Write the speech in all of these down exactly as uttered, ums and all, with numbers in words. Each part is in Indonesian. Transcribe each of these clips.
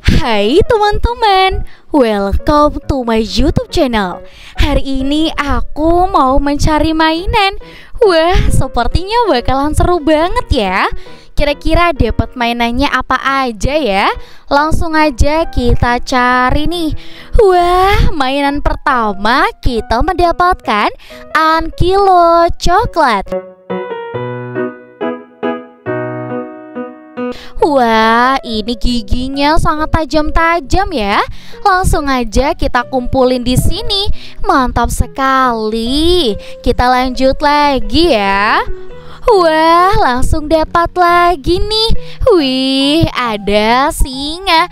Hai teman-teman, welcome to my YouTube channel. Hari ini aku mau mencari mainan. Wah, sepertinya bakalan seru banget ya. Kira-kira dapat mainannya apa aja ya? Langsung aja kita cari nih. Wah, mainan pertama kita mendapatkan Ankilo coklat. Wah, ini giginya sangat tajam-tajam ya. Langsung aja kita kumpulin di sini. Mantap sekali. Kita lanjut lagi ya. Wah, langsung dapat lagi nih. Wih, ada singa.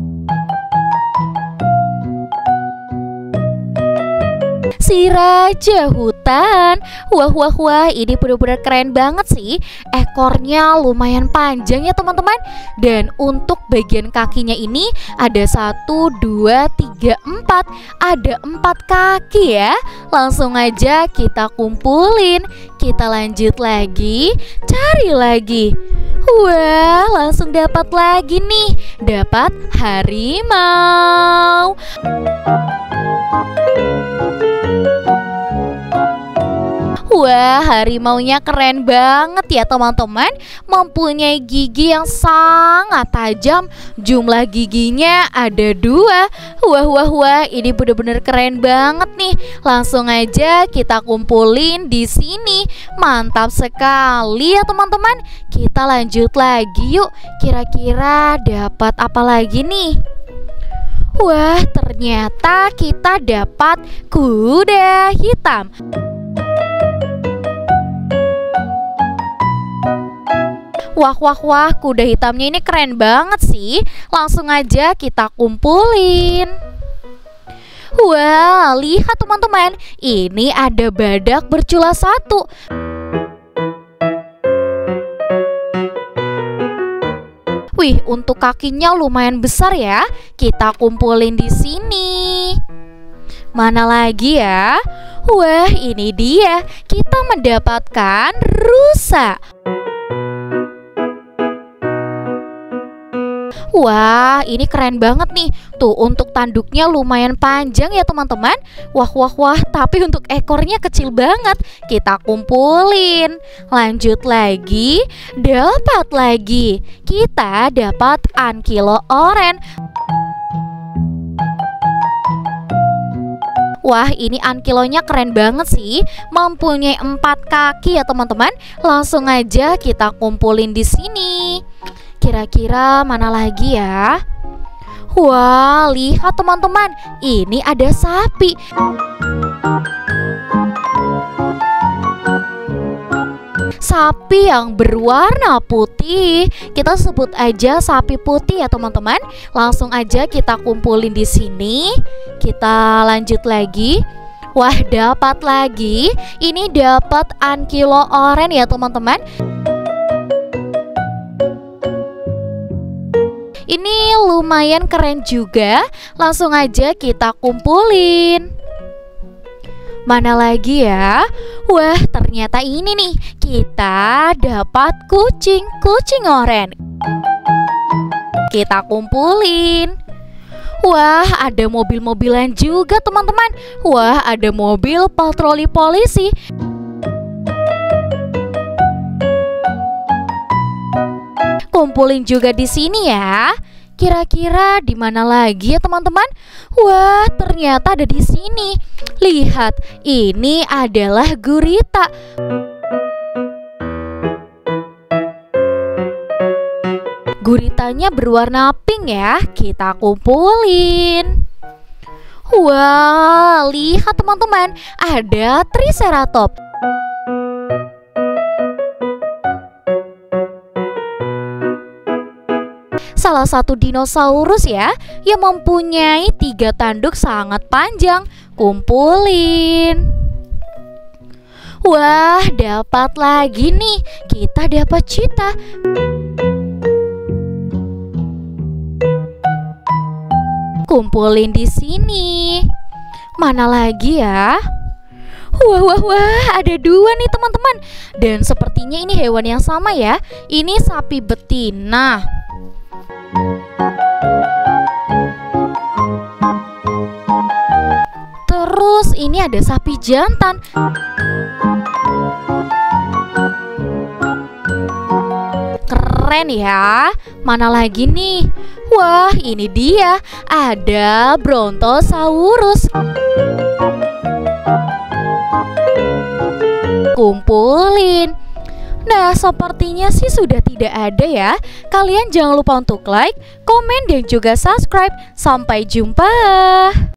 Si raja hutan. Wah wah wah, ini benar-benar keren banget sih. Ekornya lumayan panjang ya teman-teman. Dan untuk bagian kakinya ini ada satu, dua, tiga, empat. Ada empat kaki ya. Langsung aja kita kumpulin. Kita lanjut lagi, cari lagi. Wah, langsung dapat lagi nih. Dapat harimau. Wah, harimaunya keren banget ya teman-teman. Mempunyai gigi yang sangat tajam. Jumlah giginya ada dua. Wah wah wah, ini bener-bener keren banget nih. Langsung aja kita kumpulin di sini. Mantap sekali ya teman-teman. Kita lanjut lagi yuk. Kira-kira dapat apa lagi nih? Wah, ternyata kita dapat kuda hitam. Wah wah wah, kuda hitamnya ini keren banget sih. Langsung aja kita kumpulin. Wah, lihat teman-teman, ini ada badak bercula satu. Wih, untuk kakinya lumayan besar ya. Kita kumpulin di sini. Mana lagi ya? Wah, ini dia. Kita mendapatkan rusa. Wah, ini keren banget nih. Tuh, untuk tanduknya lumayan panjang ya teman-teman. Wah wah wah, tapi untuk ekornya kecil banget. Kita kumpulin. Lanjut lagi. Dapat lagi. Kita dapat Ankilo oren. Wah, ini ankilonya keren banget sih. Mempunyai empat kaki ya teman-teman. Langsung aja kita kumpulin di sini. Kira-kira mana lagi ya? Wah, lihat teman-teman, ini ada sapi. Sapi yang berwarna putih. Kita sebut aja sapi putih ya teman-teman. Langsung aja kita kumpulin di sini. Kita lanjut lagi. Wah, dapat lagi. Ini dapat Ankilo oren ya teman-teman. Ini lumayan keren juga. Langsung aja kita kumpulin. Mana lagi ya? Wah, ternyata ini nih. Kita dapat kucing, kucing oren. Kita kumpulin. Wah, ada mobil-mobilan juga teman-teman. Wah, ada mobil patroli polisi. Kumpulin juga di sini ya. Kira-kira di mana lagi ya teman-teman? Wah, ternyata ada di sini. Lihat, ini adalah gurita. Guritanya berwarna pink ya. Kita kumpulin. Wah, lihat teman-teman, ada Triceratops. Salah satu dinosaurus ya, yang mempunyai tiga tanduk sangat panjang. Kumpulin. Wah, dapat lagi nih. Kita dapat cheetah. Kumpulin di sini. Mana lagi ya? Wah wah wah, ada dua nih teman-teman. Dan sepertinya ini hewan yang sama ya. Ini sapi betina. ini ada sapi jantan. Keren ya. Mana lagi nih? Wah, ini dia. Ada Brontosaurus. Kumpulin. Nah, sepertinya sih sudah tidak ada ya. Kalian jangan lupa untuk like, komen, dan juga subscribe. Sampai jumpa.